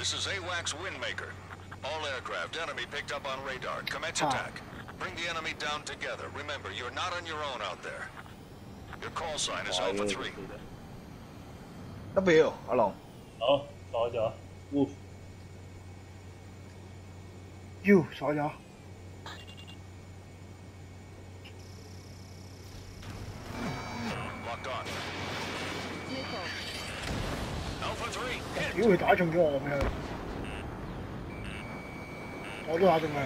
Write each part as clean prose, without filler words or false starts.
This is AWACS Windmaker. All aircraft enemy picked up on radar. Commence attack. Bring the enemy down together. Remember, you're not on your own out there. Your call sign is Alpha 3. W 阿龍。 好，鎖咗。Wolf。 U 鎖咗。 Locked on. Alpha 3. Hit. 屌佢打中咗我俾佢，我都打中佢。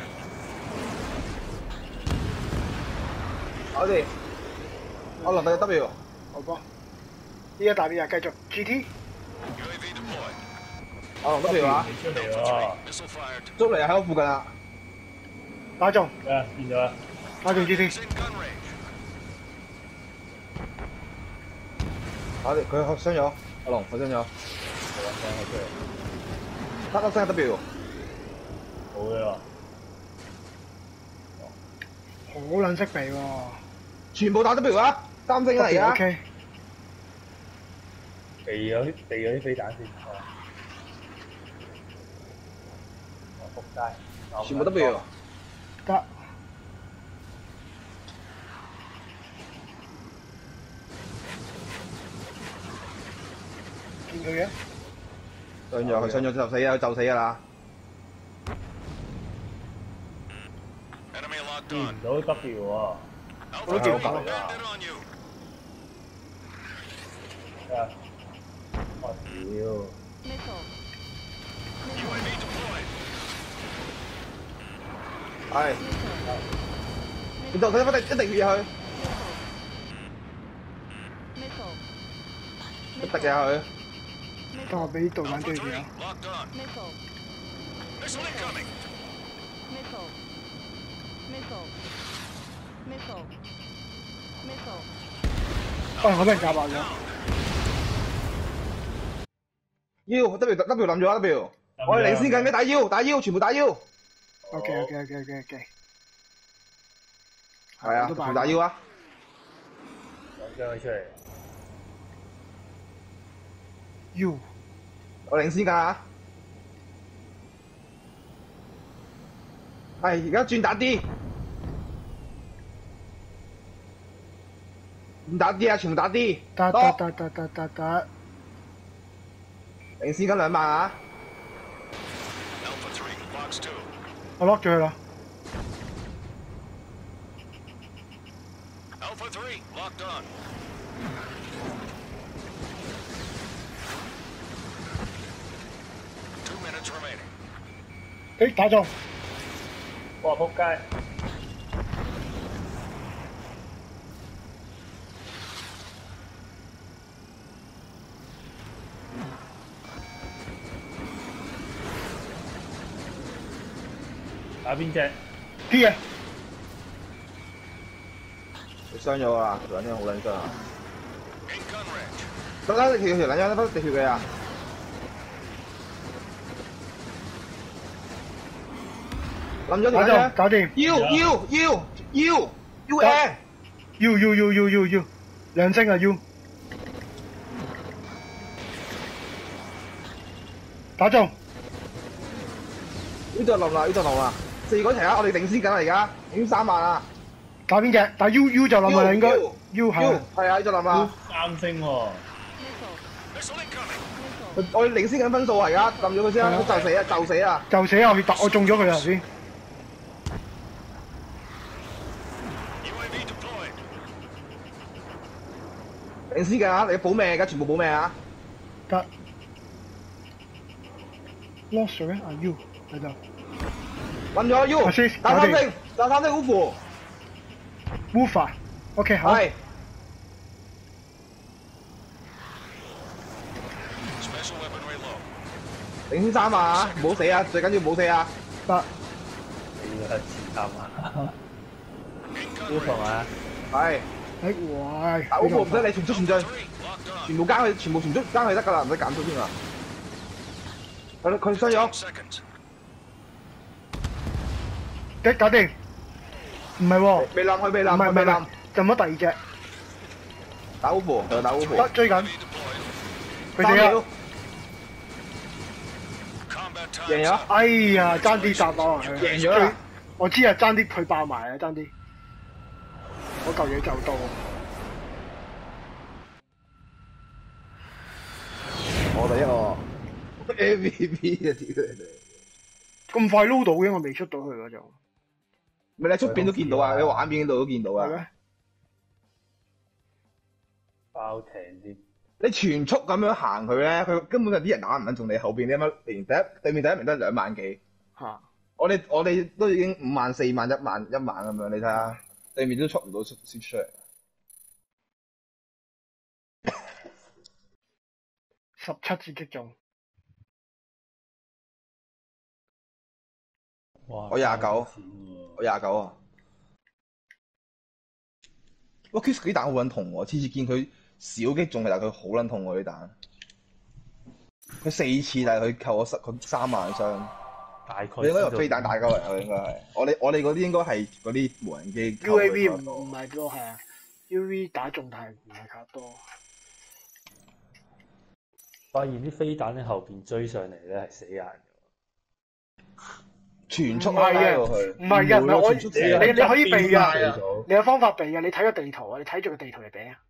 我哋，我落到 W。 好波，依家大邊啊，繼續 GT。 UAV deployed. 我落 W 啊， 你出嚟喎。 Missile fired. 捉嚟喺我附近啦。 打中， 啊，見咗啦。 打中 GT。 It's in gun range. 我哋佢傷咗，阿龍佢傷咗。 我揾聲佢出嚟。 得粒聲 W。 好嘅喎。 好撚識避喎。 全部打 W 啊！3星啊而家。 OK。 避咗啲飛彈先。仆街。 全部 W。 得。見佢嘅。 傷咗，佢傷咗就死啊！就死㗎啦。 Enemy locked 見唔 on. 到 W 喎。 Alpha 3 landed on you. 啊！我屌！ UAV deployed. 係。你就佢一定血佢，一滴嘅佢。 等我俾導彈 Alpha 追住 3 啊！ locked on. Missile incoming. 我俾人夾爆咗。 U W 冧咗 W， 我哋領先緊嘅打 U， 全部打 U。 OK。 係啊，全部打 U 啊。 我將佢出嚟。 U。 我領先㗎啊！係而家轉打 D， 唔打 D 啊，全部打 D。 得。 領先緊2萬啊！ Alpha 3 box 2. 我 lock 咗佢啦。 Alpha 3 locked on. 2 minutes remaining. 誒打中， 哇！仆街！打邊隻？ D 嘅。 佢傷咗啊！兩張好撚傷啊！ In gun range. 得啦，條兩張都滴血嘅啊！冧咗條張， 搞掂。 U N U， 兩星啊 U。打中。 呢度冧啦，4個一齊啊！我哋領先緊啦而家，已經3萬啦。 打邊隻？打 U 就冧啦應該。U 係。 係啊，呢度冧啦。 3星喎。 Missile incoming. 我哋領先緊分數啊！而家冧咗佢先啦，就死啊！ 就死啊！我中咗佢啦頭先。 UAV deployed. 領先緊啊！你保命㗎，全部保命啊！ 得。lost 咗咩？啊 U 喺度。 冧咗 U， 打3星Wolf。 Wolf。OK 好。 係。 Special weapon reload. 領先3萬啊！唔好死啊！最緊要唔好死啊！ 得。 你要係自監啊 In gun ！Wolf 係 range. 嘛？ 係。 喂。 打 Wolf 唔使你全速前進， 3 locked on. 全部加佢，全速加佢得㗎啦，唔使減速添啊！佢傷咗。 Seconds. 搞掂。唔係喎。 未冧，佢未冧， 唔係， 冧。 浸咗第二隻。 打 Wolf， 又打 Wolf。 得追緊。 UAV deployed. 佢死啦。 贏 time's 咗， up. 哎呀，爭啲搭爆佢。 贏咗啦！ 我知啊，爭啲佢爆埋啊，爭啲。嗰嚿嘢就到。 我第一個 MVP 啊！屌你哋！ 咁快撈到嘅，我未出到去嗰種。 咪你出邊都見到啊！你畫面度都見到啊！ 係咩？ 爆艇添。 你全速咁樣行佢咧，佢根本就啲人打唔撚中你後邊啲乜，連對面第一名都係2萬幾。 嚇！ 我哋都已經5萬、4萬、1萬、1萬咁樣，你睇下對面都出唔到出嚟。 17次擊中。 哇！ 我29我29啊！哇 ！Kiss 啲彈好撚痛喎，次次見佢少擊中，但係佢好撚痛喎啲彈。佢4次，但係佢扣我佢3萬傷。 大概你應該由飛彈打鳩嚟，我應該係。我哋嗰啲應該係嗰啲無人機。 UAV 唔係多係啊 ，UAV 打中但係唔係卡多。 發現啲飛彈喺後邊追上嚟咧係死人嘅。 全速唔係嘅，唔係嘅，唔係我你可以避㗎，你有方法避㗎，你睇個地圖啊，你睇住個地圖嚟避啊。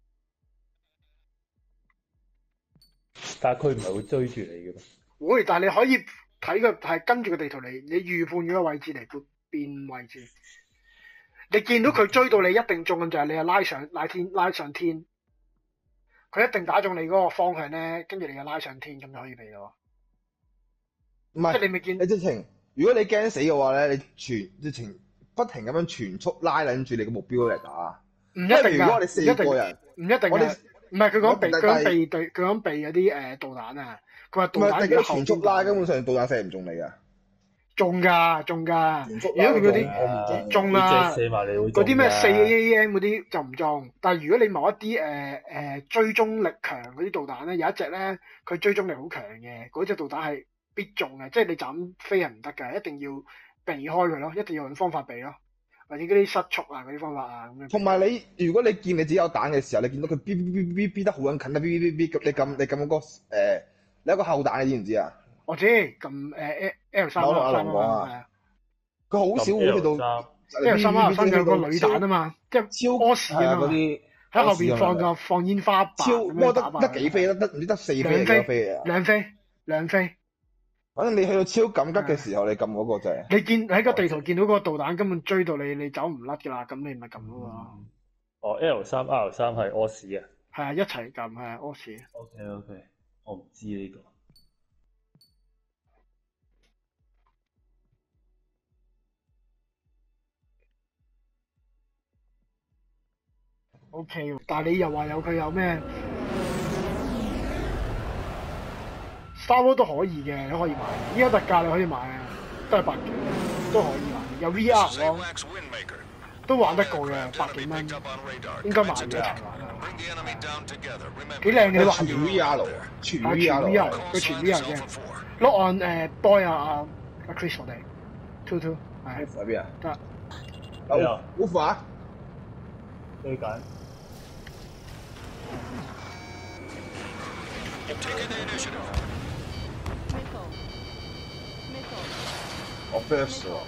但係佢唔係會追住你嘅咩？ 會，但係你可以睇個係跟住個地圖嚟，你預判咗個位置嚟變位置。你見到佢追到你一定中嘅就係你係拉上天，佢一定打中你嗰個方向咧，跟住你就拉上天咁就可以避到。 唔係， 即係你未見你直情，如果你驚死嘅話咧，你直情不停咁樣全速拉撚住你個目標嚟打。 唔一定㗎， 如果我哋4個人， 唔一定㗎。唔係佢講避嗰啲導彈啊，佢話導彈如果全速拉，根本上導彈射唔中你㗎。 中㗎。如果佢嗰啲中啊，嗰啲咩4AM 嗰啲就唔中，但係如果你某一啲追蹤力強嗰啲導彈咧，有一隻咧佢追蹤力好強嘅，嗰隻導彈係必中嘅，即係你就咁飛係唔得㗎，一定要避開佢咯，一定要用方法避咯，或者嗰啲失速啊嗰啲方法啊咁樣。 同埋如果你見你自己有彈嘅時候，你見到佢 B 得好撚近啊 B， 你撳嗰個你有個後彈，你知唔知啊？ 我知撳L3啊， 佢好少會去到 L3有個鋁彈啊嘛，即係屙屎啊嘛，喺後邊放煙花爆咁樣打爆。 得幾飛得唔知得4飛定幾多飛啊？ 兩飛。 反正你去到超緊急嘅時候，你撳嗰個掣。 你喺個地圖見到嗰個導彈根本追到你，你走唔甩㗎啦，咁你咪撳嗰個。 哦 L3 係屙屎啊？ 係啊，一齊撳係啊，屙屎。 OK， 我唔知呢個。 OK， 但係你又話佢有咩 Star Wars 都可以嘅，你可以買。依家特價你可以買啊，都係100幾，都可以買。有 VR 咯，都玩得過嘅，100幾蚊，應該買嘅一齊玩啊。幾靚嘅， 全 VR 咯，全 VR， 佢全 VR 嘅。Lock on boy 啊 Chris 我哋 two 係喺邊啊？ 得。 好苦啊！ 最緊。 我 first 喎。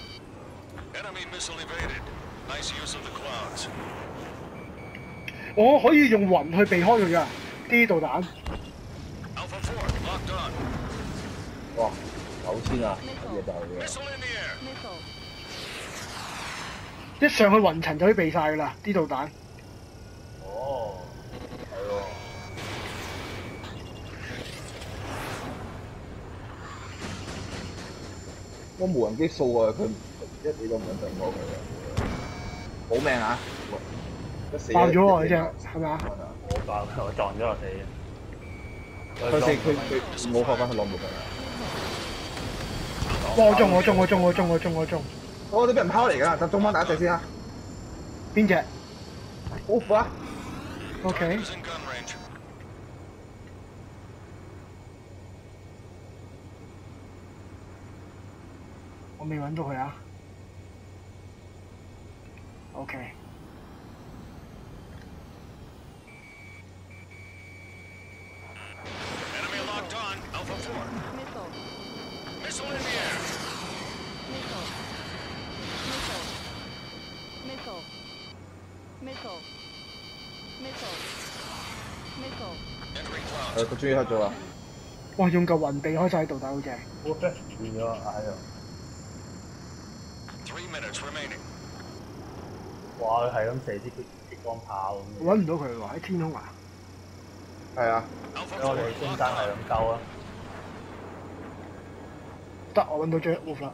我可以用雲去避開佢㗎，啲導彈。 哇！9000啊！呢個就一上去雲層就可以避晒㗎啦，啲導彈。 哦，係喎。我無人機掃過佢一啲都唔想上過佢嘅，冇命啊！ 爆咗喎！呢隻係咪啊？ 我爆，我撞咗落地。 佢冇學翻去攞冇㗎。 哇！我中。 我哋俾人拋嚟㗎，集中翻第一隻先啊！ 邊隻？ 好苦啊 ！OK。我未揾到佢啊。OK。 佢終於黑咗啦！ 哇，用嚿雲避開晒導彈好正。 我變咗喺度。 3 minutes remaining. 哇！佢係咁射啲激光炮咁。 揾唔到佢喎，喺天空啊！ 係啊， Alpha 我哋 4, 中 locked 間係 on. 咁鳩啊！ 得，我揾到隻 wolf 啦。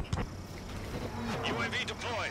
UAV deployed.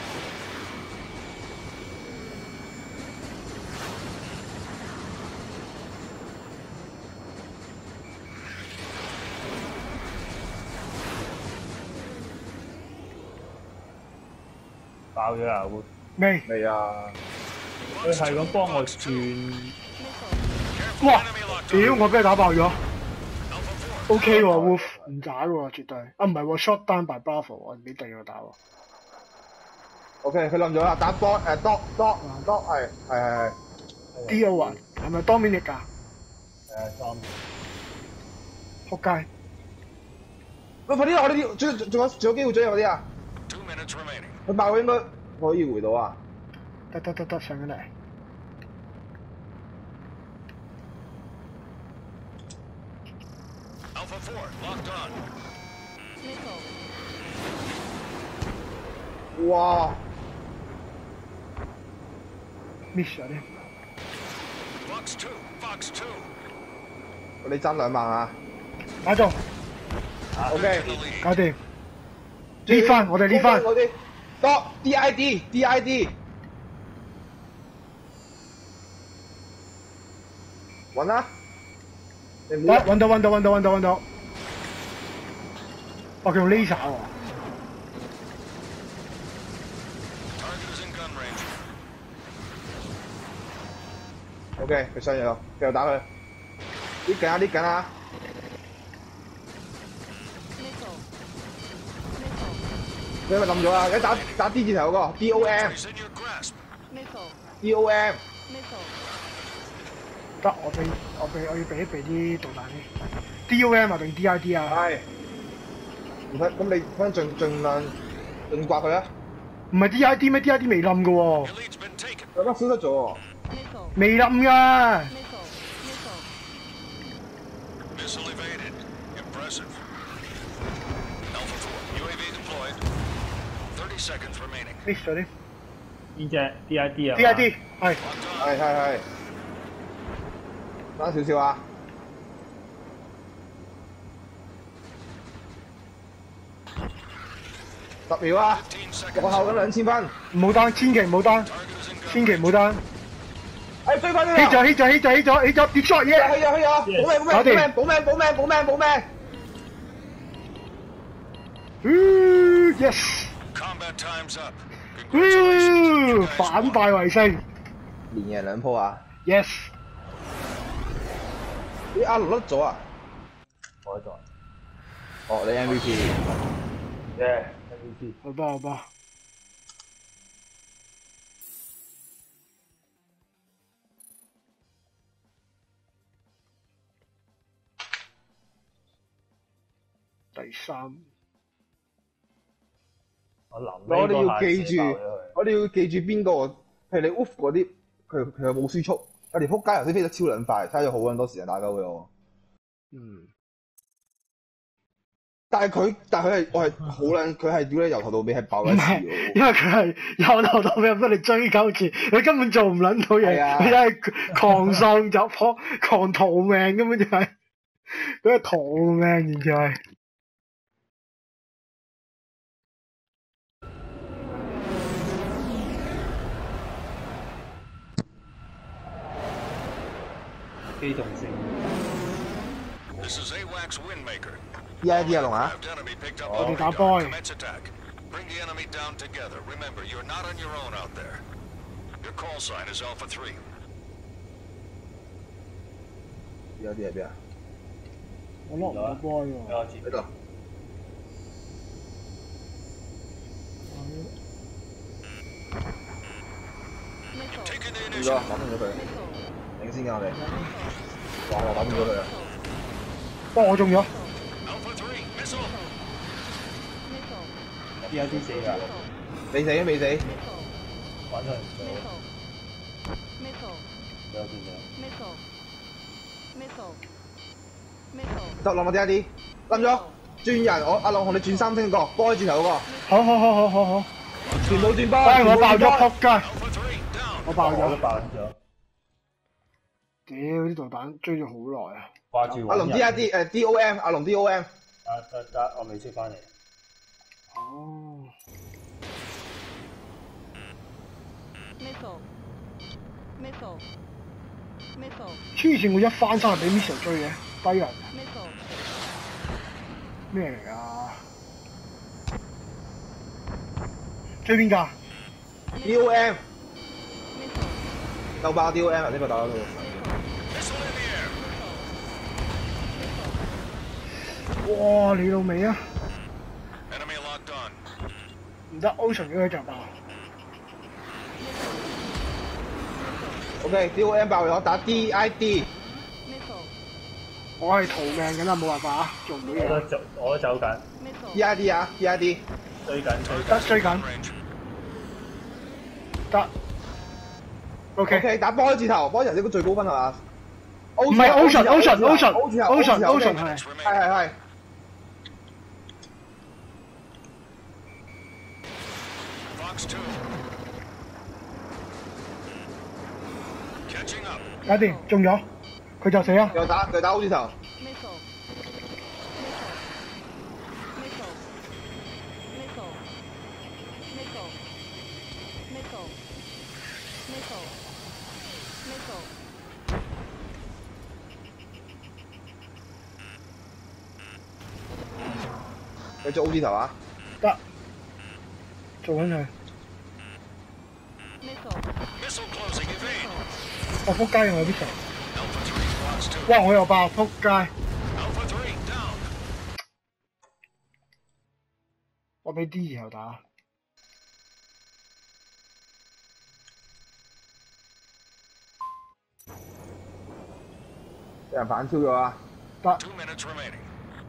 爆咗啊！會未？ 未啊！ 佢係咁幫我轉。 哇！ Enemy locked 屌， on. 我俾佢打爆咗。 Alpha 4. OK 喎 ，wolf 唔渣喎，絕對。啊，唔係喎 ，shot down by Bravo，我唔俾第二個打喎。 OK，佢冧咗啦，打 dot dot 係。 D O 啊，係咪 Dominic 㗎？ 裝。 仆街！ 喂，快啲啦！我呢啲仲有機會追嗰啲啊！ 2 minutes remaining. 佢爆應該可以回到啊！ 得，上緊嚟。 Alpha 4, locked on. 哇 miss 咗添。 Fox 2, Fox 2. 你爭2萬啊打中， ！OK， In the lead. 搞掂。呢翻，我哋呢翻。 嗰啲 dot DID 揾啦！你唔好揾到。哦，佢用 laser 喎。 Target is in gun range. OK，佢傷咗，繼續打佢。啲緊啊！你咪冧咗啊！而家打 D 字頭嗰個 DOM。 Is in your grasp. DOM 得，我要避一避啲導彈先。DOM 啊定 DID 啊？ 係，唔使咁你翻盡量盡刮佢啊！ 唔係 DID 咩 ？DID 未冧嘅喎， Your lead's been taken. 有乜消失咗喎？ 未冧㗎。 Missile evaded. Impressive. Alpha 4, UAV deployed. 30 seconds remaining. miss 咗啲。 邊隻 DID 啊 DID 係 Locked on. 係，爭少少啊！10秒啊！ 15 落 seconds. 後緊2000分。 唔好單，千祈唔好單， Target is in gun 千祈唔好單。 哎，追翻呢起個！ 咗跌咗嘢。 去咗！保命！ Yes！ Combat time's up. 反敗為勝。 連贏2鋪啊！ Yes！ 咦，阿盧甩咗啊？ 我喺度。 哦，你 MVP。 MVP。 好吧。第3。 我哋要記住邊個，譬如你 Wolf 嗰啲，佢冇輸速，我哋撲街頭先飛得超撚快，嘥咗好撚多時間打鳩佢我。但係我係好撚，佢係屌你由頭到尾係爆一次喎。 因為佢係由頭到尾不你追鳩住，佢根本做唔撚到嘢，佢真係狂喪走火、狂逃命根本就係，佢係逃命完全係。 機動性。 This is AWACS Windmaker. DID 啊龍啊！ Enemy picked up 我哋 on 打 radar. 波。 Commence attack. Bring the enemy down together. Remember, you're not on your own out there. Your call sign is Alpha 3. DID 喺邊啊？ 我落唔到波喎。 喺度。 Taking the 唔咗， initiative. 打中咗佢。領先㗎我哋。哇！我打中咗佢啊！ 我中咗。 Alpha 3, missile. DID 死㗎。 未死。 玩上嚟咗。有見得諗我啲一啲，冧咗，轉人我阿龍同你轉3星個，波字頭嗰個。 好， 全部轉波。 我爆咗撲街， Alpha 3 down. 我爆我都咗。 爆咗。 屌啲導彈追咗好耐啊！ 掛住阿龍 DID DOM， 阿龍 DOM。 得，我未識翻嚟。 哦。黐線，我一翻生係俾 Missile 追嘅，低人。咩嚟㗎？追邊㗎 DOM。夠爆 DOM 啊！呢個打到。 Missile in the air. 哇！你老味啊！ Enemy locked on. 唔得 ，Ocean 嗰個就爆。 OK，DOM 爆咗，打 DID。 我係逃命緊啦，冇辦法啊，做唔到嘢。 我都走緊。 DID 啊 ，DID。 追緊。 得追緊， Range. 得。OK， OK， 打波字頭，波字頭應該最高分係嘛？ 唔係 Ocean 係。 Minutes remaining. 係。 Fox 2. Catching up. 搞掂，中咗，佢就死啦。 又打 O 字頭。 繼續 O 字頭啊！ 得，做緊佢。 Missile closing. Evade. 我撲街，我有啲蛇。 Alpha 3 Fox 2. 哇！我又爆，撲街！ Alpha 3 down. 我俾 D 然後打。 俾人反超咗啊！ 得， 2 minutes remaining.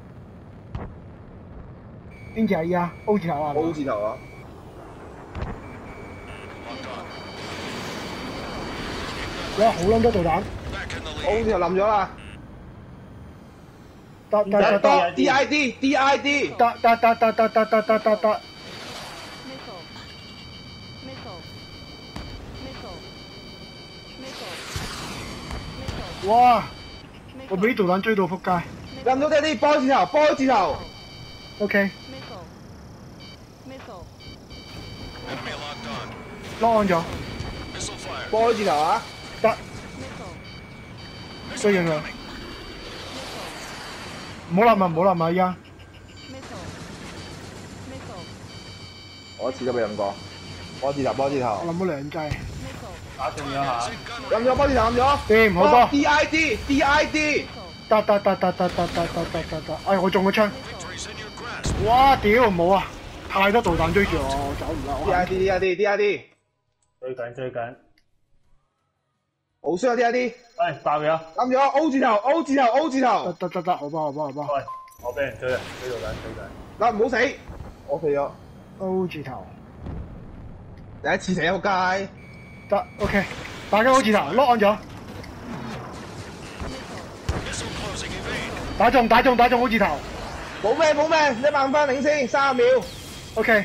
邊隻係啊 ？O 字頭啊？ O 字頭啊！ Locked on. 哇！好撚多導彈。 Back in the O lead. 字頭冧咗啦！ 得。 DID。 得。哇！我俾導彈追到撲街。 冧咗啲波字頭。 OK， Enemy locked on. 攞安咗。 Missile fire. 波字頭啊！ 得， Missile 追緊佢。 incoming. 唔好冧啊！依家。 我一次都未冧過。波字頭。 我冧咗2劑。 打中咗下。 冧咗波字頭冧咗。 掂，好多。 DID。 得。哎，我中咗槍。 Victory's in your grasp. 哇！屌冇啊！太多導彈追住我，走唔甩。我 DID。 追緊。 好傷啊 DID。 哎，爆咗。 冧咗 O 字頭。 得，好包。 喂，我俾人追啊！追到緊。 嗱唔好死，我死咗。 O 字頭。 第一次死仆街。 得 OK， 大家 O 字頭，lock 安咗。 Missile closing. Evade. 打中 O 字頭。 冇命，100分領先，30秒。 OK，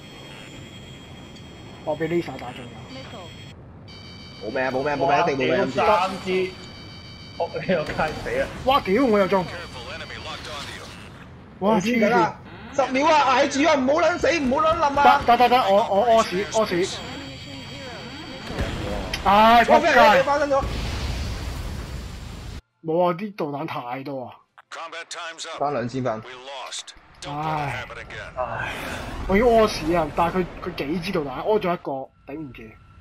我俾 Lisa 打中咗。 冇命，一定冇命。 3支，撲你個街死啊！ 哇！屌我又中。 Careful. Enemy locked onto you. 哇！黐線。 先㗎啦，10秒啊，捱住啊，唔好撚死，唔好撚冧啊！ 得，我屙屎。唉，撲我俾人街！ 翻身咗。 冇啊！啲導彈太多啊！ Combat time's up. 翻2000分。 We lost. Don't let it happen again. 唉， 我已經屙屎啊！但係佢幾支導彈，屙咗一個，頂唔住。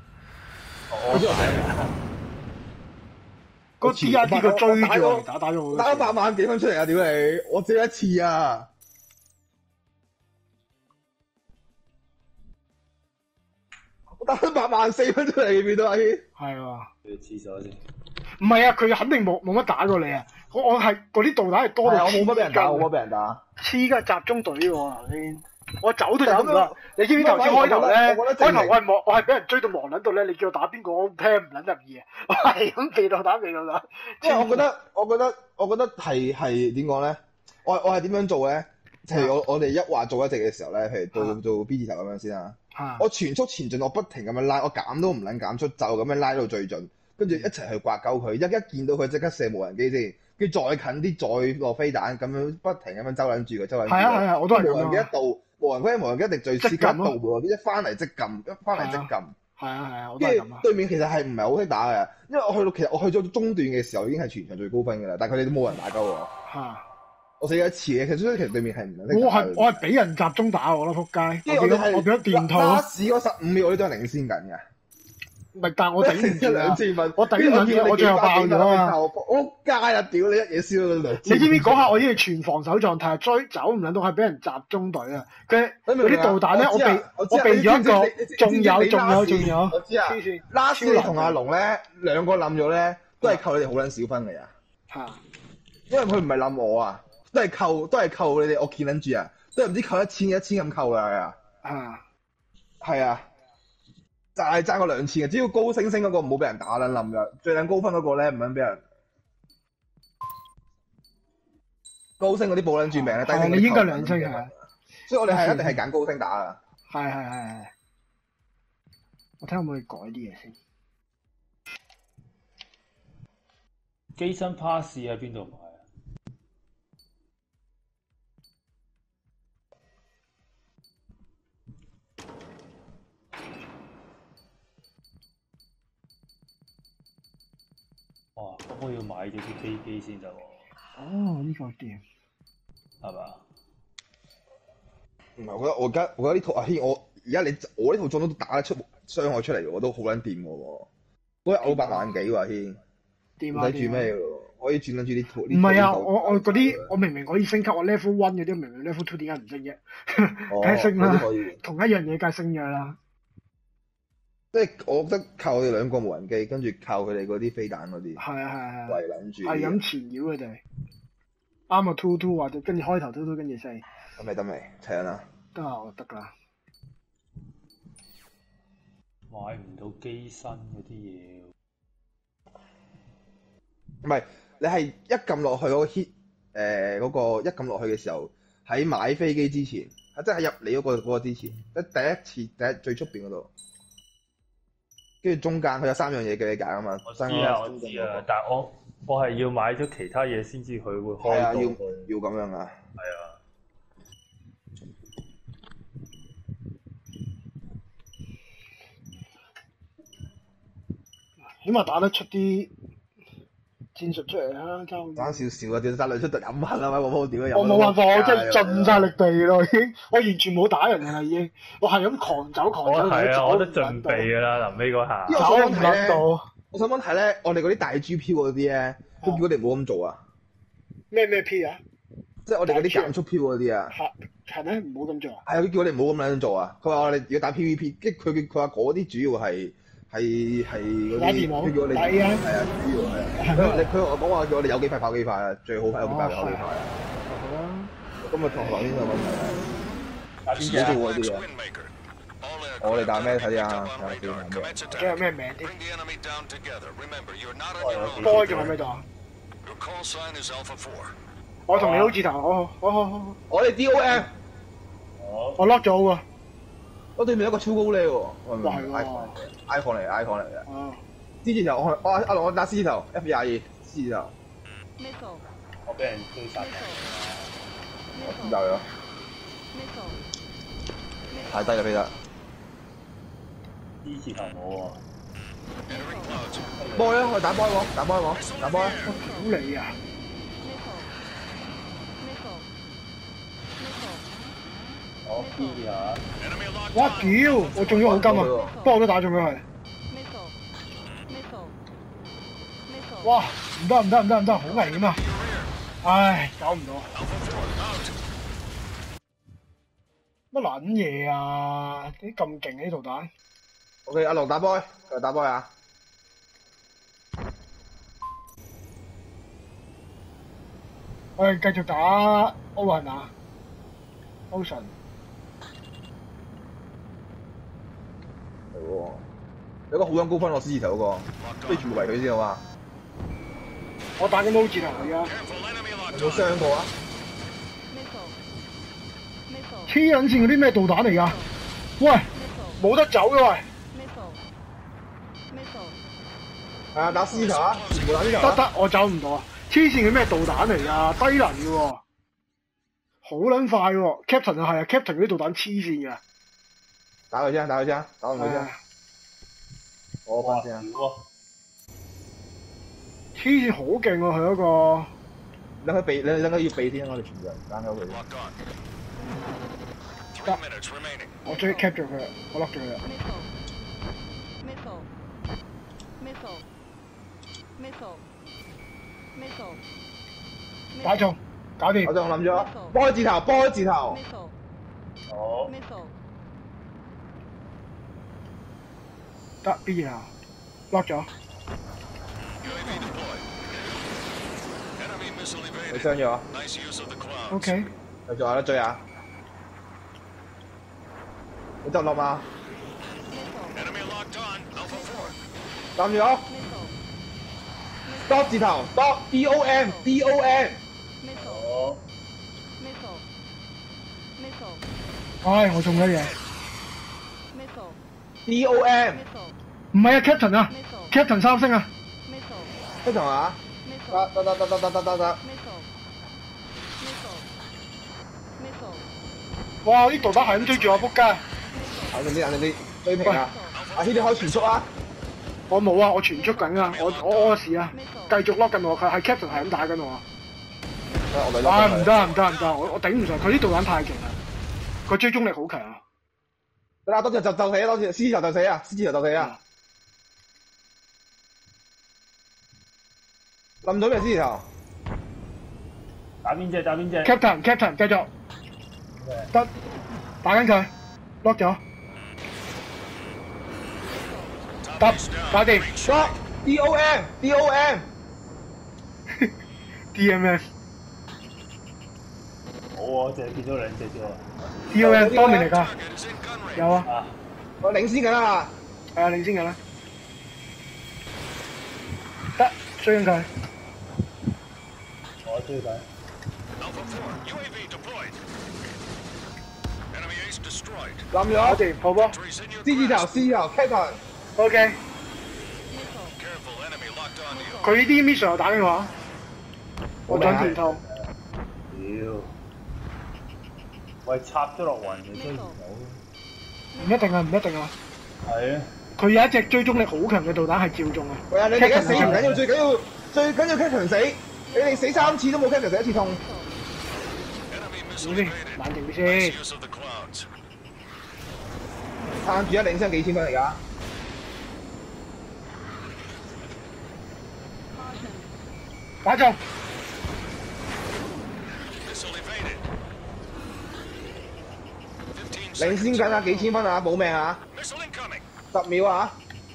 嗰 DID 佢追住我嚟打咗好多次。 打咗8萬幾分出嚟啊！屌你，我只有一次啊！我打咗8萬4分出嚟，見唔見到阿軒？ 係啊。 去廁所先。 唔係啊，佢肯定冇乜打過你啊！我係嗰啲導彈係多到我冇乜俾人打， 黐㗎集中隊喎頭先。 我走都走唔到。你知唔知頭先開頭咧？開頭我係俾人追到忙撚到咧，你叫我打邊個我聽唔撚入耳啊！我係咁避到打。 即係我覺得係點講咧？我係點樣做咧？譬如我哋一話做一隻嘅時候咧，譬如做 B 字頭咁樣先啦。我全速前進，我不停咁樣拉，我減都唔撚減速，就咁樣拉到最盡，跟住一齊去刮鳩佢。一見到佢即刻射無人機先，跟住再近啲再落飛彈，咁樣不停咁樣周撚住佢，周撚住。係啊，我都係咁。無人機一到，無人機一定最黐緊一到喎，一翻嚟即撳，係啊，我都係咁。跟住對面其實係唔係好識打嘅，因為我去咗中段嘅時候已經係全場最高分㗎啦，但係佢哋都冇人打鳩我。我死咗一次嘅，其實對面係唔能。我係俾人集中打我啦，仆街！我變咗電套。打屎嗰15秒我都係領先緊嘅。唔係，但係我頂唔住啊！我頂唔住，我最後爆咗啊！我街啊！屌你一嘢燒咗兩。你知唔知嗰下我已經係全防守狀態，追走唔撚到，係俾人集中隊啊！佢嗰啲導彈咧，我避咗一個，仲有。我知啊。拉斯同阿龍咧兩個冧咗咧，都係扣你哋好撚少分嘅咋。因為佢唔係冧我啊。都係扣你哋，我見撚住啊！都係唔知扣1000咁扣㗎。係啊，就係爭個2000嘅，只要高星嗰個唔好俾人打撚冧㗎，最撚高分嗰個咧唔撚俾人。高星嗰啲保撚住命咧，低星你應該2星嘅。所以我哋係一定係揀高星打啊！係。我睇下可唔可以改啲嘢先。 機身 pass 喺邊度買？哇！咁我要買咗啲飛機先得喎。 哦，呢個掂， 係嘛？ 唔係，我覺得呢套阿軒，我呢套裝都打得出傷害出嚟，我都好撚掂嘅喎。嗰日8萬幾喎，阿軒。掂啊！睇住咩喎？可以轉緊住啲套。唔係啊！我嗰啲我明明可以升級，我 level 1嗰啲明明 level 2點解唔升啫？梗係升啦！同一樣嘢梗係升咗啦。即係我覺得靠佢哋兩個無人機，跟住靠佢哋嗰啲飛彈嗰啲，係圍撚住，係咁纏繞佢哋。啱啊 ，2-2 或者跟住開頭 2-2，跟住4。得未？齊啦。得啊，我得㗎。 買唔到機身嗰啲嘢。 唔係，你係一撳落去嗰個 hit，嗰個一撳落去嘅時候，喺買飛機之前，即係入你嗰個之前，第一次最出邊嗰度。跟住中間佢有3樣嘢嘅你揀啊嘛， 我知啊，但係我係要買咗其他嘢先至佢會開到。 要咁樣啊。 係啊。 起碼打得出啲戰術出嚟啦，爭少少啊，戰術戰略出嚟飲恨啊嘛，我冇屌我冇辦法，我真係盡晒力地咯，已經，我完全冇打人㗎啦，已經，我係咁狂走， 係啊，我都盡備㗎啦，臨尾嗰下。 走唔撚到。我想問題咧，我哋嗰啲大豬漂嗰啲咧，都叫我哋唔好咁做啊。 咩 P 啊？ 即係我哋嗰啲減速漂嗰啲啊。 係咩？唔好咁做啊？ 係啊，佢叫我哋唔好咁樣做啊。佢話我哋如果打 PVP，即係佢話嗰啲主要係嗰啲，佢叫我哋係啊，主要係。佢我講話叫我哋有幾快跑幾快啊，最好快有幾快跑幾快啊。好啊。咁啊，同頭先個問題啊。打邊隻啊？嗰啲啊。我哋打咩睇下啊？睇下叫咩？ 仲有咩名添？波仲喺咩度啊？我同你好字頭，好。 我哋 DOM。 我 lock 咗喎。 我對面有一個超高呢喎。 哇係喎。 icon 嚟嘅。哦。C 字頭，阿龍我打 C 字頭 F22 C 字頭。 我俾人追殺。 我知道咗。太低啦，飛得。 C 字頭冇喎。 波啊！我打波喎，打波啊！ 我屌你啊！ 我 B 啊！ 哇屌！我中咗好金啊！不過我都打中咗佢。哇！唔得，好危險啊！唉，搞唔到。乜撚嘢啊？點解咁勁呢啲導彈 ？OK， 阿龍打波，佢打波啊！ 我哋繼續打歐係嘛？Ocean。 喎。有個好撚高分喎，C 字頭嗰個，不如全部圍佢先好嘛？ 我打緊 O 字頭而家。 有冇傷過啊？ 黐撚線嗰啲咩導彈嚟㗎？喂，冇得走嘅喂！ 係啊，打 C 字頭啊，全部打 C 字頭啊！ 得，我走唔到啊！黐線嘅咩導彈嚟㗎？低能嘅喎，好撚快喎 ！Captain 啊係啊 ，Captain 嗰啲導彈黐線嘅。 打佢先，打佢先，打唔到先。我翻先啊！ 黐線好勁喎，佢嗰個。 你可以避，你要避先，我哋全部人揀咗佢。 得，我追 cap 咗佢，我 lock 咗佢。打中，搞掂。 我仲諗咗，波字頭，波字頭。 好。 得 B 字頭 ，lock 咗。 你傷咗 ？OK。 繼續下啦，追下。你得唔得嘛？攬住我。Stop 字頭 ，Stop DOM。 好。 唉，我中咗嘢。 DOM。 唔係啊 ，Captain 啊 ，Captain 3星啊。 Captain 啊？得。 哇！啲導彈係咁追住我，仆街！ 冷靜啲，追平啊！阿軒你開全速啊！ 我冇啊，我全速緊啊！我屙屎啊！繼續 lock 緊我，佢係 Captain 係咁打緊我啊！唔得！我頂唔順，佢啲導彈太勁啦，佢追蹤力好強啊！ 得啦，多謝就死啊！多謝 C 字頭就死啊 ！C 字頭就死啊！冧咗咩 C 字頭？ 打邊隻 ？Captain 繼續。得，打緊佢 ，lock 咗，得，搞掂 ，lock DOM，DMS， 冇啊，淨係見到2隻啫喎。 DOM 方面嚟㗎，有啊， 我領先緊啦， 係啊，領先緊啦，得，追緊佢， 我追緊。 冧咗， 掂，好波 ，C 字頭 ，Captain，OK， 佢啲 mission 又打緊我，我轉電套， 屌，喂插咗落雲就追唔到， 唔一定啊， 係啊， 佢有一隻追蹤力好強嘅導彈係照中啊， 喂啊，你哋而家死唔緊要，最緊要 Captain 死，你哋死3次都冇 Captain 死1次痛。 冷靜啲先。 撐住一領先幾千分嚟㗎。 打中。 領先緊啊，幾千分啊，保命啊！10秒啊！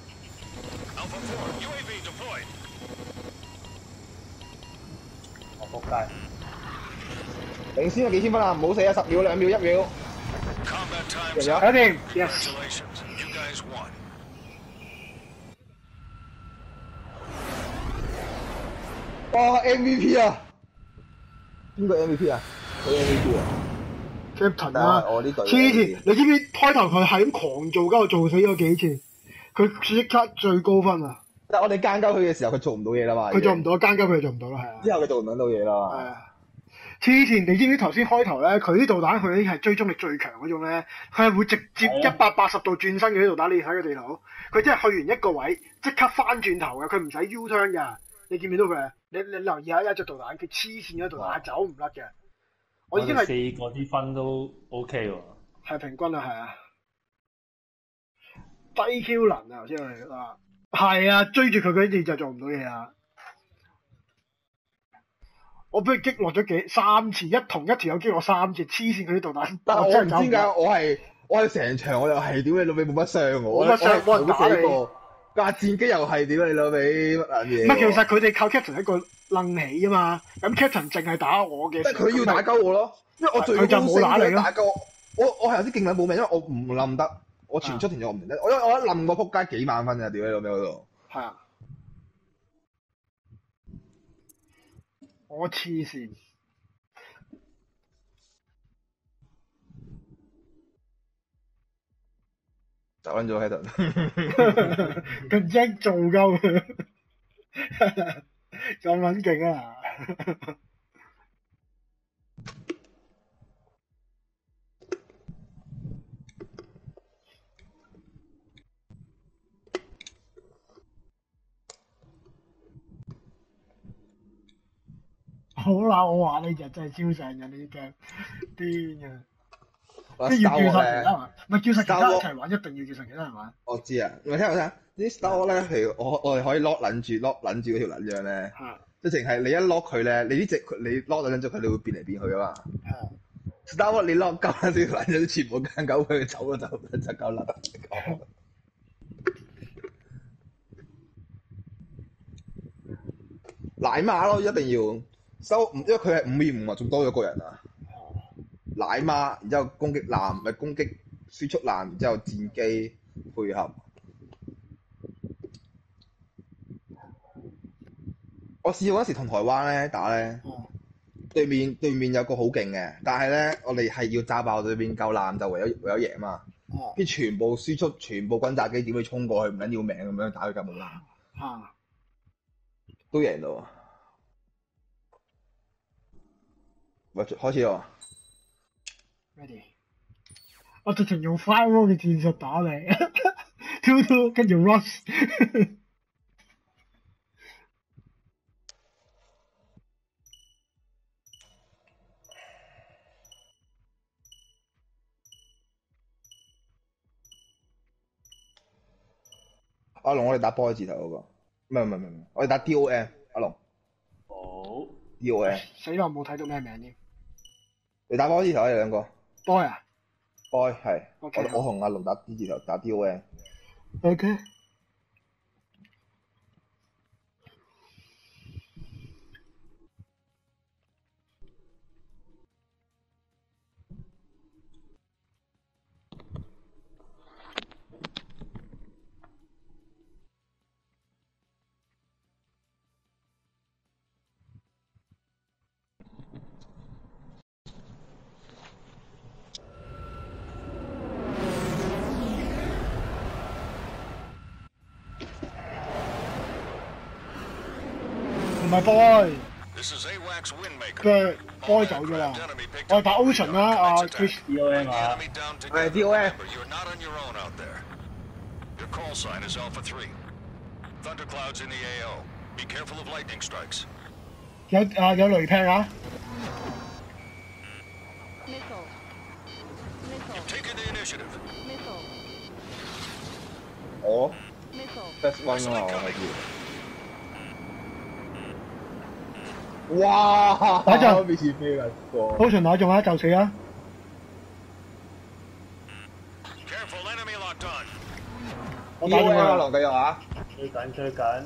我仆街。 領先咗幾千分啊！唔好死啊！10秒、2秒、1秒。贏咗。 搞掂 ，yes。 哇 ！MVP 啊！邊個 MVP 啊？佢 MVP 啊 ！Captain 啊！ 我呢隊。 黐線！你知唔知開頭佢係咁狂做，鳩做死咗幾次？佢即刻最高分啊！ 但係我哋奸鳩佢嘅時候，佢做唔到嘢啦嘛。 佢做唔到，奸鳩佢做唔到啦，係啊。 之後佢做唔到嘢啦嘛。 係啊。黐線！你知唔知頭先開頭咧，佢啲導彈佢係追蹤力最強嗰種咧，佢係會直接180度轉身嘅啲導彈，你睇個地圖，佢即係去完一個位，即刻翻轉頭嘅，佢唔使 U turn 㗎。你見唔見到佢？你留意下一隻導彈，佢黐線嗰導彈走唔甩嘅。我已經係 4個啲分都 OK 喎。 係平均啊，係啊。低 Q 能啊，頭先我哋話係啊，追住佢嗰啲就做唔到嘢啊。我俾佢擊落咗3次，同一條友擊落3次，黐線佢啲導彈。 但係我唔知點解，我係成場我又係屌你老味冇乜傷我。冇乜傷，冇人打你。架戰機又係屌你老味乜嘢？ 唔係，其實佢哋靠 Captain 一個楞起啊嘛，咁 Captain 淨係打我嘅。 即係佢要打鳩我咯，因為我最高升佢打鳩我係有啲勁撚冇命，因為我唔冧得。 我全速停咗我唔得，我一冧個撲街幾萬分啊！屌你老味嗰度。 係啊。我黐線。 走撚咗喺度。 咁精做鳩，咁撚勁啊！好啦，我話你就真係超上人，呢啲 game 癲嘅。即係要叫晒其他人，唔係叫晒其他一齊玩，一定要叫晒其他人玩。 我知啊，你聽我聽，啲 Star Wars 咧，譬如我哋可以 lock 撚住嗰條撚樣咧，即係淨係你一 lock 佢咧，你你 lock 撚咗佢，你會變嚟變去噶嘛。Star Wars 你 lock 夠撚條撚樣，全部間狗佢走就夠啦。奶媽咯，一定要收，因為佢係5v5啊，仲多咗個人啊。奶媽，然之後攻擊艦，咪攻擊輸出艦，然之後戰機配合。我試過嗰時同台灣咧打咧，對面有個好勁嘅，但係咧我哋係要炸爆對面夠艦就唯有贏嘛。跟住全部輸出，全部轟炸機點去衝過去，唔緊要命咁樣打佢架冇艦。都贏到。喂，開始喎。 Ready。我直情用 firewall 嘅戰術打你 ，2-2 跟住 rush。 阿龍，我哋打波字頭嗰個，唔係，我哋打 DOM， 阿龍。 好。 DOM。 死啦！冇睇到咩名添。 你打波字頭啊？你兩個。 boy 啊 ？boy 係。 OK。 我同阿龍打 D 字頭，打 DOM。 OK。唔係 boy，佢 boy 走咗啦。我係打 Ocean 啦，阿 Chris DOM 啊。 係 DOM。 Your call sign is Alpha 3. Thunderclouds in the AO. Be careful of lightning strikes. 有雷劈啊 You've taken the initiative. 我 Best One 啊，我係要。哇！ 打中， 俾錢飛啦個。 Ocean 打中啊，就死啊！ Careful, enemy locked on. 我打中啊， 龍繼續啊！ 追緊。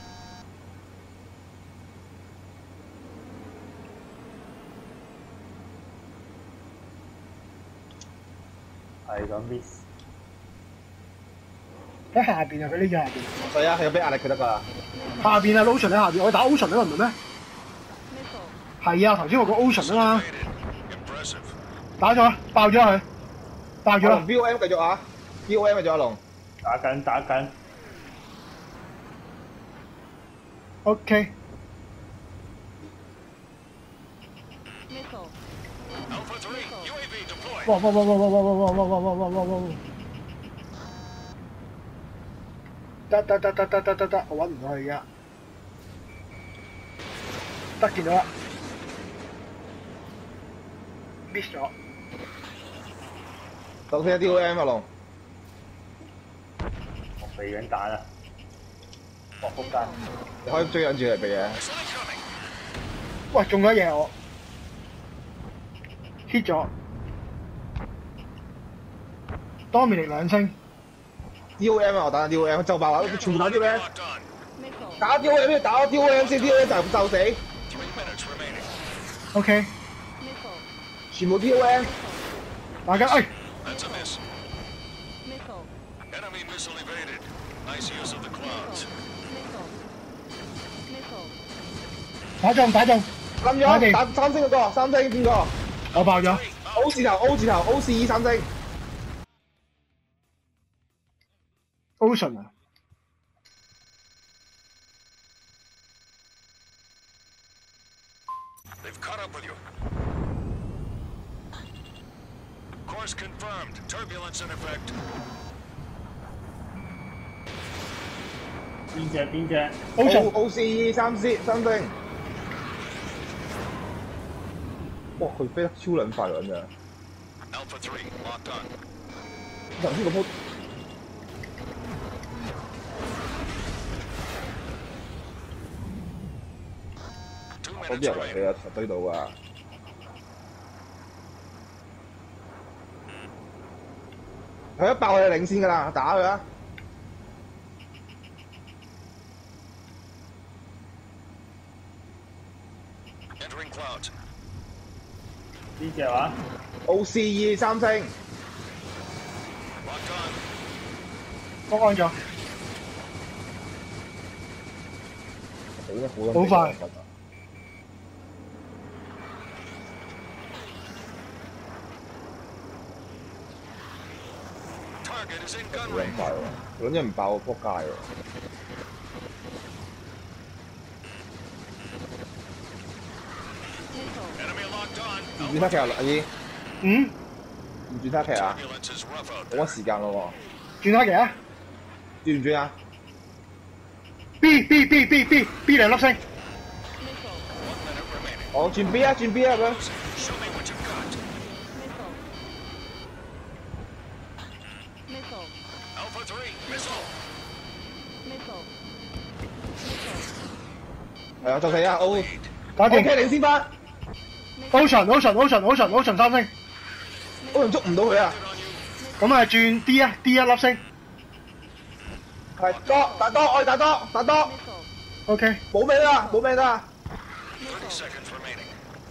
係咁 miss。 喺下邊啊！佢呢隻下邊。 係啊，係俾壓力佢得㗎。 下邊啊 ，Ocean 喺下邊，我打 Ocean 啊，唔係咩？係啊，頭先我個 Ocean 啊嘛。打咗，爆咗佢，爆咗。 BOM 繼續啊 ！BOM 繼續阿龍。 打緊。 OK。哇！得，我揾唔到佢而家。得，見到啦。miss 咗。 首先 DOM 阿龍。 我避緊彈啊！搏空間。 你可以追緊住嚟避嘅。 喂，中咗嘢我。hit 咗。多面力2星。 DOM 啊，我打 DOM 就爆啦，全部打 DOM。打 DOM 打 DOM 先 ，DOM 就死。 OK。 全部 DOM。 大家 Nice use of the clouds. 打中打中， 冧咗，打三星嗰個，三星邊個？ 我爆咗。 O 字頭 O 字頭 OCE 三星。 Ocean 啊！ They've caught up with you. Course confirmed. Turbulence in effect. 邊隻 OCE 三星。哇！佢飛得超撚快喎咁樣。 Alpha 3 locked on. 頭先嗰鋪。嗰啲人嚟佢有堆到㗎。佢一爆佢就領先㗎啦，打佢啊！ Entering clouds. 邊隻話 OCE 三星。 Locked on. 我按咗。好快。 Target is in gun 好 range. 快喎！撚嘢唔爆我撲街喎！ Enemy locked on. 唔轉他劇啊，阿姨。 嗯？ 唔轉他劇啊？ Turbulence is rough out 冇 there. 乜時間咯轉下嘅啊喎。轉唔轉啊 ？B 兩粒星。 1 minute remaining. 我轉 B 啊，轉 B 啊咁樣。 Show me what you've got. Alpha 3 missile. 係啊，就係啊 O。 搞掂。 OK 領先翻。 Ocean 三星。 我仲捉唔到佢啊！ 咁啊轉 D 啊 D 一粒星。 係我哋打多。 OK。 冇命啦，冇命啦。 30 seconds remaining.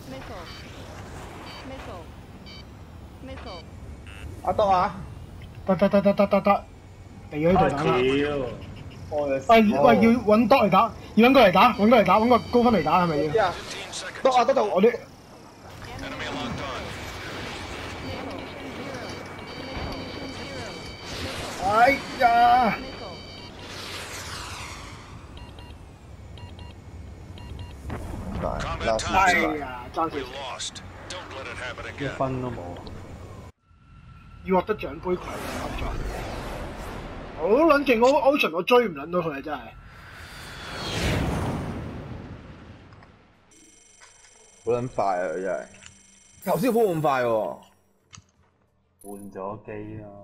打多啊！ 得，嚟咗呢度打啦。喂，要揾多嚟打，揾個高分嚟打係咪要？ 15 seconds. 多啊，得到我啲。 Enemy locked on. 哎呀！ Combat 哎 time's up. 呀，爭 We 少， lost. Don't let it happen 一 again. 分都冇。 要獲得獎杯攜手合作。好撚勁，Ocean 我追唔撚到佢啊！真係。 好撚快啊！佢真係。頭先鋪咁快喎。 換咗機啦。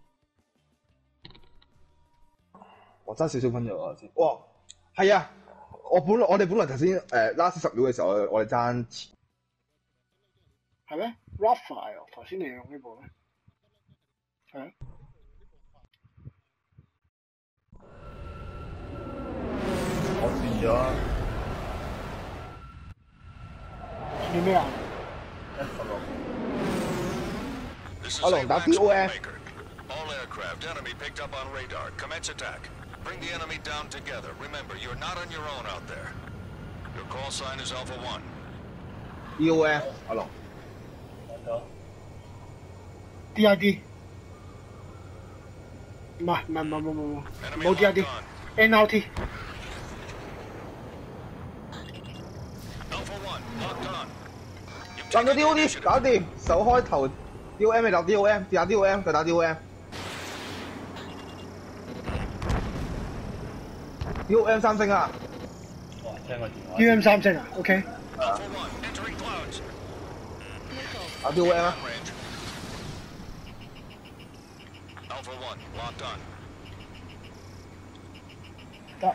我爭少少分咗啊先。哇，係啊！我哋本來頭先last 10秒嘅時候，我哋爭前。 係咩 ？Raphael 頭先你用呢部咩？係啊。 我轉咗轉咩啊 ？This is 阿龍打 AWACS DOM。 Maker. All aircraft enemy picked up on radar. Commence attack. Bring the enemy down together. Remember, you're not on your own out there. Your call sign is Alpha 1. DOM 阿龍。 DID 唔係 Enemy 冇 locked DID on. NLT Alpha 1 locked on. 撳咗 DOD 搞掂，手開頭 DOM 咪打 DOM， 打 DOM 就打 DOM。DOM 三星啊！ 哇，聽個電話。 UM 三星啊 ，OK。 Alpha 1 entering clouds. 打 DOM 啊！ Range. Alpha 1 locked on. 得。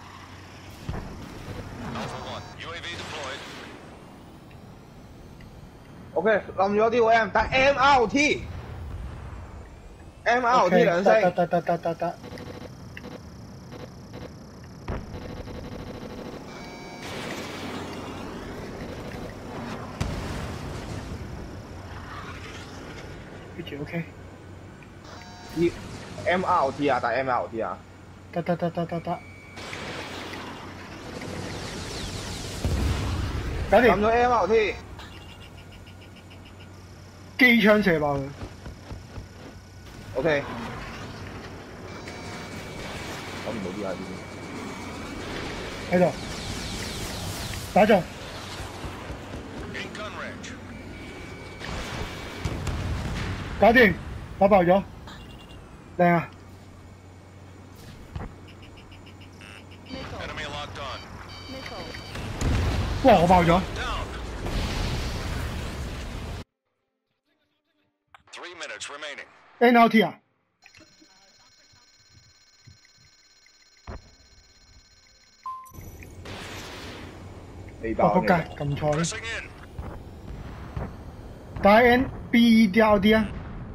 Alpha 1 UAV deployed. OK， 冧咗 DOM， 打 MRT 兩星。 得。跟住 OK。 MRT 啊，打 MRT 啊。 得。搞掂。 撳咗 MRT。 機槍射爆佢。 OK。揾唔到啲 ID 喺度。打中。搞掂，打爆咗。靚啊！哇！我爆咗。NLT 啊！ 未爆。 仆街，撳錯。打 NBEDLD 啊！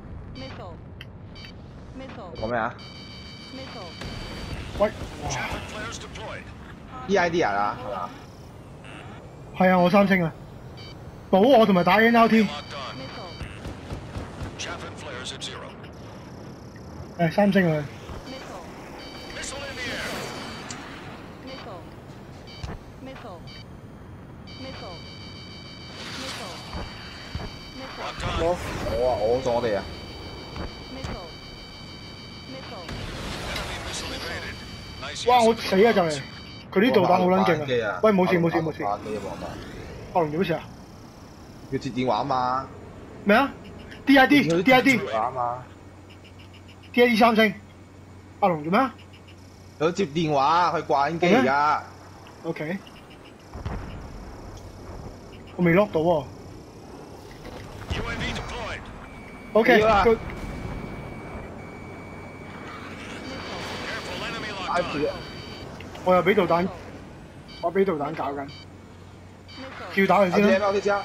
講咩啊？ 喂 ！EID 啊？係嘛？ 係啊，我3星啊！保我同埋打 NLT。3星啊！ 我撞我哋啊！ 哇！我死啊就嚟，佢啲導彈好撚勁啊！喂，冇事。阿龍做咩事啊？ 要接電話啊嘛！ 咩啊 ？DID 電話啊嘛 ！DID 3星，阿龍做咩啊？ 佢接電話，佢掛緊機而家。 OK， 我未 lock 到喎。OK， good。我又俾導彈，搞緊，照打佢先啦。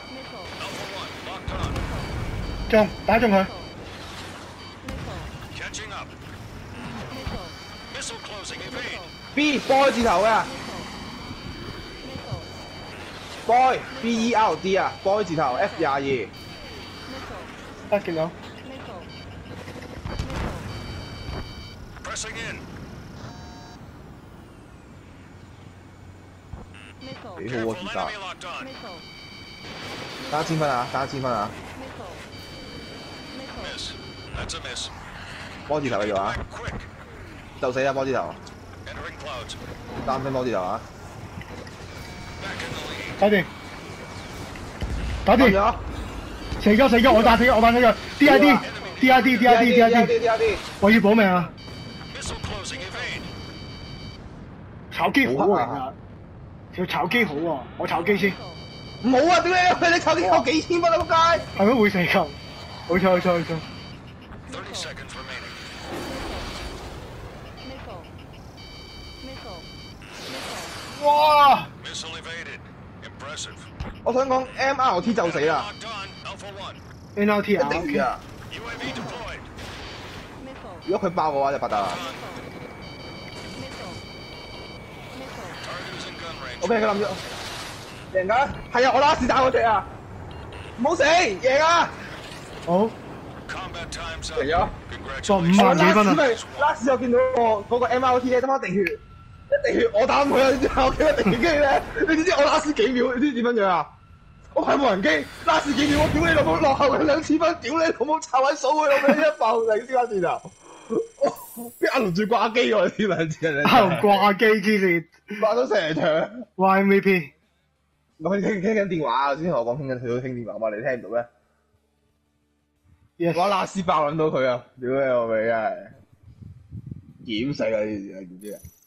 中，打中佢。 B boy 字頭嘅 ，boy BERD 啊 ，boy 字頭 F22。 見到。 幾好喎，其實。打1000分啊！波字頭嘅話，就死啦！波字頭。3星波字頭啊！ 搞掂。死咗！我打死咗 ！DID，我要保命啊！炒機好啊！條炒機好喎，我炒機先。 冇啊！點解你炒機有幾千分啊？仆街！ 係咩會死球？好彩。哇！ 我想講 MRT 就死啦。 NLT 啊！ 一定啊！如果佢爆嘅話就不得啦。OK， 佢冧咗，贏㗎！係啊，我拉屎打嗰隻啊！唔好死，贏啊！ 好， 贏咗， 作5萬幾分啊！ 拉屎我見到嗰個 MRT 咧得翻一滴血，我打唔佢啊！之後我一滴血機咧，你知唔知我拉屎幾秒？你知點樣樣啊？我係無人機，拉屎幾秒？我屌你老母落後佢2000分，屌你老母插位數佢老母一爆嚟先翻轉頭！邊阿龍最掛機喎？呢兩次人， 阿龍掛機之前掛咗成場。 哇 MVP， 我傾緊電話啊！先同我講佢都傾電話嘛，你聽唔到咩？ Yes. 我拉屎爆撚到佢啊！屌你老味真係，險死啊！呢件事係點知啊？